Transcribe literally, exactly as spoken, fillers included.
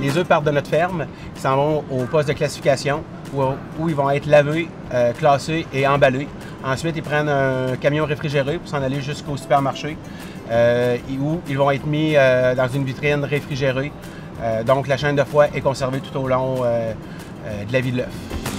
les œufs partent de notre ferme, ils s'en vont au poste de classification où, où ils vont être lavés, euh, classés et emballés. Ensuite, ils prennent un camion réfrigéré pour s'en aller jusqu'au supermarché euh, où ils vont être mis euh, dans une vitrine réfrigérée. Euh, donc, la chaîne de froid est conservée tout au long euh, euh, de la vie de l'œuf.